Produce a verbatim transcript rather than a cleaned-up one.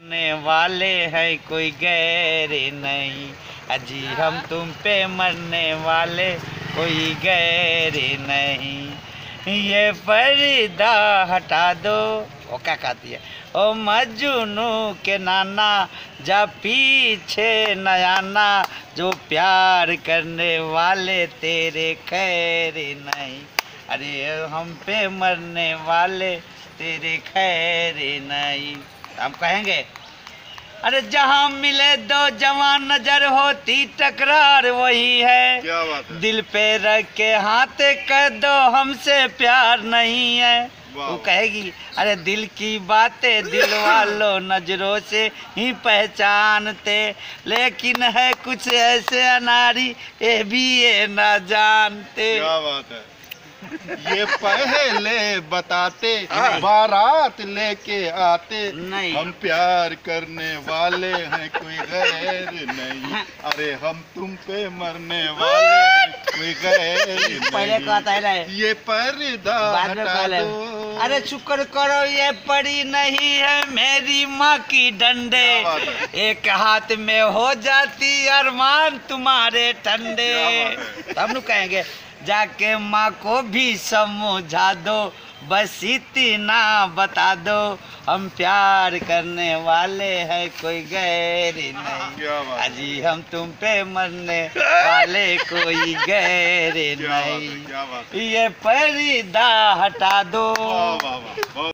मरने वाले हैं कोई गैर नहीं, अजी हम तुम पे मरने वाले कोई गैर नहीं। ये पर्दा हटा दो, वो क्या कहती है, ओ मजनू के नाना जा पीछे न आना, जो प्यार करने वाले तेरे खैर नहीं। अरे हम पे मरने वाले तेरे खैर नहीं। हम कहेंगे अरे जहाँ मिले दो जवान नजर होती टकरार वही है, क्या बात है? दिल पे रख के हाथ कह दो हमसे प्यार नहीं है। वो कहेगी अरे दिल की बातें दिल वालों नजरों से ही पहचानते, लेकिन है कुछ ऐसे अनारी ये भी ये ना जानते। क्या बात है? ये पहले बताते बारात लेके आते, नहीं। हम प्यार करने वाले हैं कोई गैर नहीं, अरे हम तुम पे मरने वाले हैं कोई गैर नहीं। पहले कहता है ये पर्दा हटा दो। अरे शुक्र करो ये पड़ी नहीं है मेरी माँ की डंडे, एक हाथ में हो जाती अरमान तुम्हारे ठंडे। तब नु कहेंगे जाके माँ को भी समझा दो, बस इतना बता दो हम प्यार करने वाले हैं कोई गैर नहीं, अजी हम तुम पे मरने वाले कोई गैर नहीं। ये पर्दा हटा दो।